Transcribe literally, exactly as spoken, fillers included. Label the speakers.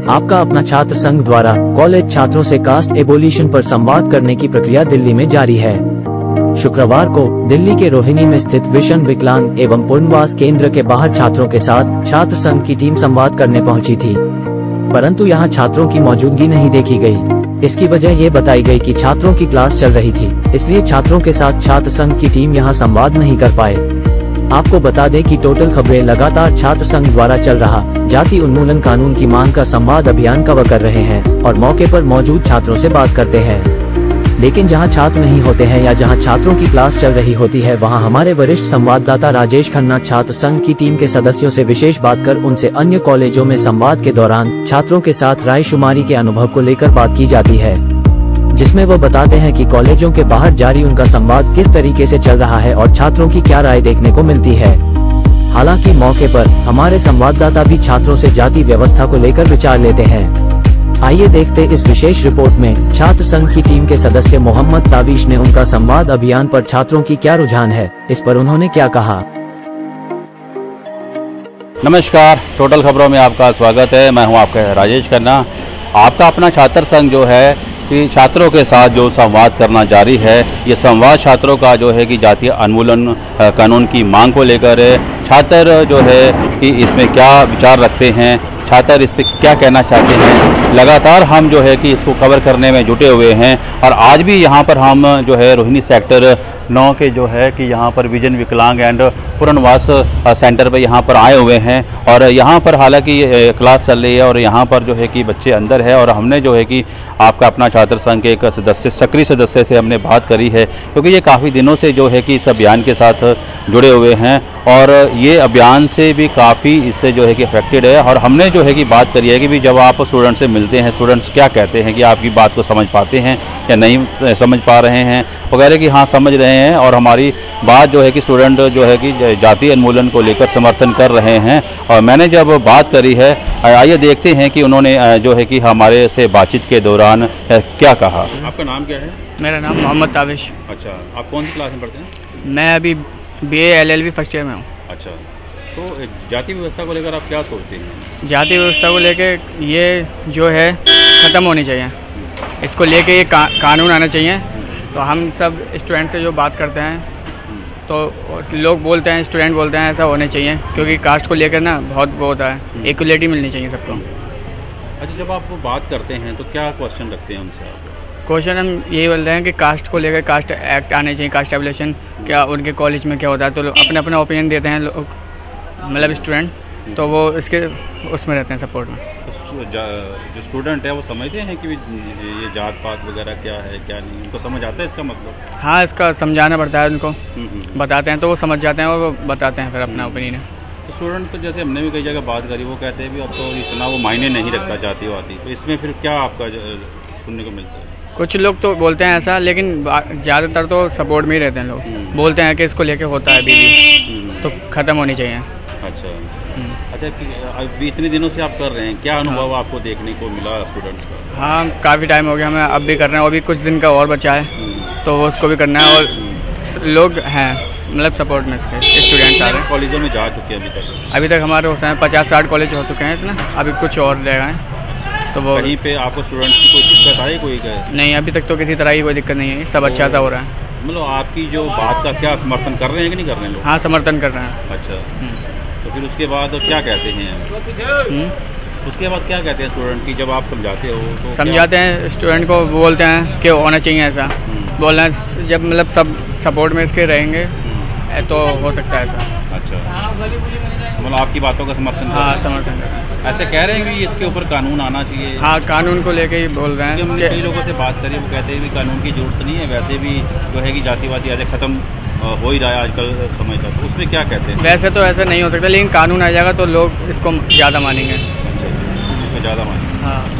Speaker 1: आपका अपना छात्र संघ द्वारा कॉलेज छात्रों से कास्ट एबोलिशन पर संवाद करने की प्रक्रिया दिल्ली में जारी है। शुक्रवार को दिल्ली के रोहिणी में स्थित विषम विकलांग एवं पुनर्वास केंद्र के बाहर छात्रों के साथ छात्र संघ की टीम संवाद करने पहुंची थी, परंतु यहां छात्रों की मौजूदगी नहीं देखी गई। इसकी वजह ये बताई गई कि छात्रों की क्लास चल रही थी, इसलिए छात्रों के साथ छात्र संघ की टीम यहां संवाद नहीं कर पाए। आपको बता दें कि टोटल खबरें लगातार छात्र संघ द्वारा चल रहा जाति उन्मूलन कानून की मांग का संवाद अभियान कवर कर रहे हैं और मौके पर मौजूद छात्रों से बात करते हैं। लेकिन जहां छात्र नहीं होते हैं या जहां छात्रों की क्लास चल रही होती है, वहां हमारे वरिष्ठ संवाददाता राजेश खन्ना छात्र संघ की टीम के सदस्यों से विशेष बात कर उनसे अन्य कॉलेजों में संवाद के दौरान छात्रों के साथ रायशुमारी के अनुभव को लेकर बात की जाती है, जिसमें वो बताते हैं कि कॉलेजों के बाहर जारी उनका संवाद किस तरीके से चल रहा है और छात्रों की क्या राय देखने को मिलती है। हालांकि मौके पर हमारे संवाददाता भी छात्रों से जाति व्यवस्था को लेकर विचार लेते हैं। आइए देखते इस विशेष रिपोर्ट में छात्र संघ की टीम के सदस्य मोहम्मद ताबिश ने उनका संवाद अभियान पर छात्रों की क्या रुझान है, इस पर उन्होंने क्या कहा।
Speaker 2: नमस्कार, टोटल खबरों में आपका स्वागत है। मैं हूं आपका राजेश खन्ना। आपका अपना छात्र संघ जो है कि छात्रों के साथ जो संवाद करना जारी है, ये संवाद छात्रों का जो है कि जातीय उन्मूलन कानून की मांग को लेकर है। छात्र जो है कि इसमें क्या विचार रखते हैं, छात्र इस पर क्या कहना चाहते हैं, लगातार हम जो है कि इसको कवर करने में जुटे हुए हैं। और आज भी यहाँ पर हम जो है रोहिणी सेक्टर नौ के जो है कि यहाँ पर विजन विकलांग एंड पुनर्वास सेंटर पे यहाँ पर आए हुए हैं और यहाँ पर हालांकि क्लास चल रही है और यहाँ पर जो है कि बच्चे अंदर है। और हमने जो है कि आपका अपना छात्र संघ के एक सदस्य सक्रिय सदस्य से हमने बात करी है, क्योंकि ये काफ़ी दिनों से जो है कि इस अभियान के साथ जुड़े हुए हैं और ये अभियान से भी काफ़ी इससे जो है कि अफेक्टेड है। और हमने जो है कि बात करी है कि भी जब आप स्टूडेंट से मिलते हैं, स्टूडेंट्स क्या कहते हैं कि आपकी बात को समझ पाते हैं या नहीं समझ पा रहे हैं वगैरह, कि हाँ समझ रहे हैं और हमारी बात जो है कि स्टूडेंट जो है कि जातीय उन्मूलन को लेकर समर्थन कर रहे हैं। और मैंने जब बात करी है, आइए देखते हैं कि उन्होंने जो है कि हमारे से बातचीत के दौरान क्या कहा। आपका नाम क्या है?
Speaker 3: मेरा नाम मोहम्मद ताबिश।
Speaker 2: अच्छा, आप कौन सी क्लास में पढ़ते हैं?
Speaker 3: मैं अभी B A L L B first year में हूँ।
Speaker 2: अच्छा, तो जाति व्यवस्था को लेकर आप क्या सोचते हैं?
Speaker 3: जाति व्यवस्था को लेकर ये जो है ख़त्म होनी चाहिए, इसको लेके ये का, कानून आना चाहिए। तो हम सब स्टूडेंट से जो बात करते हैं तो लोग बोलते हैं, स्टूडेंट बोलते हैं ऐसा होने चाहिए, क्योंकि कास्ट को लेकर ना बहुत वो होता है, इक्वलिटी मिलनी चाहिए सबको।
Speaker 2: अच्छा, जब आप बात करते हैं तो क्या क्वेश्चन रखते हैं उनसे आप?
Speaker 3: क्वेश्चन हम यही बोलते हैं कि कास्ट को लेकर कास्ट एक्ट आने चाहिए, कास्ट एबोलिशन क्या उनके कॉलेज में क्या होता है, तो अपने अपना ओपिनियन देते हैं लोग, मतलब स्टूडेंट, तो वो इसके उसमें रहते हैं सपोर्ट में।
Speaker 2: जो स्टूडेंट है वो समझते हैं कि ये जात पात वगैरह क्या है क्या नहीं, उनको समझ आता है इसका मतलब?
Speaker 3: हाँ, इसका समझाना पड़ता है उनको, बताते हैं तो वो समझ जाते हैं और वो बताते हैं फिर अपना ओपिनियन।
Speaker 2: तो स्टूडेंट तो जैसे हमने भी कई जगह बात करी, वो कहते हैं भी अब तो इतना वो मायने नहीं रखता जाति वाती, तो इसमें फिर क्या आपका सुनने को मिलता है?
Speaker 3: कुछ लोग तो बोलते हैं ऐसा, लेकिन ज़्यादातर तो सपोर्ट में ही रहते हैं लोग, बोलते हैं कि इसको लेके होता है अभी भी, तो ख़त्म होनी चाहिए।
Speaker 2: अच्छा अच्छा, कि अभी इतने दिनों से आप कर रहे हैं, क्या अनुभव हाँ। आपको देखने को मिला स्टूडेंट्स का?
Speaker 3: हाँ, काफ़ी टाइम हो गया हमें, अब भी कर रहे हैं, अभी कुछ दिन का और बचा है तो उसको भी करना है। और लोग हैं मतलब सपोर्ट में इसके स्टूडेंट्स आ रहे हैं।
Speaker 2: कॉलेजों में जा चुके हैं अभी तक?
Speaker 3: अभी तक हमारे हो पचास साठ कॉलेज हो चुके हैं इतना, अभी कुछ और रह गए हैं। तो वो
Speaker 2: कहीं पे आपको स्टूडेंट्स की कोई दिक्कत आई? कोई
Speaker 3: नहीं, अभी तक तो किसी तरह की कोई दिक्कत नहीं है, सब अच्छा सा हो रहा है।
Speaker 2: मतलब आपकी जो बात का क्या समर्थन कर रहे हैं कि नहीं कर रहे हैं लोग?
Speaker 3: हाँ, समर्थन कर रहे हैं।
Speaker 2: अच्छा, तो फिर उसके बाद क्या कहते हैं? उसके बाद क्या कहते हैं स्टूडेंट की जब आप समझाते हो? तो
Speaker 3: समझाते हैं स्टूडेंट को, बोलते हैं कि होना चाहिए ऐसा, बोलना है जब मतलब सब सपोर्ट में इसके रहेंगे तो हो सकता है ऐसा।
Speaker 2: अच्छा, मतलब आपकी बातों का समर्थन?
Speaker 3: हाँ, समर्थन करते हैं।
Speaker 2: ऐसे कह रहे हैं कि इसके ऊपर कानून आना चाहिए?
Speaker 3: हाँ, कानून को लेके ही बोल रहे हैं।
Speaker 2: हमने कई लोगों से बात करी, वो कहते हैं कि कानून की जरूरत नहीं है, वैसे भी जो है कि जातिवादी ऐसे ख़त्म हो ही रहा है आजकल समय का, तो उसमें क्या कहते हैं?
Speaker 3: वैसे तो ऐसा नहीं हो सकता, लेकिन कानून आ जाएगा तो लोग इसको ज़्यादा मानेंगे।
Speaker 2: अच्छा, इसमें ज़्यादा मानेंगे।
Speaker 3: हाँ।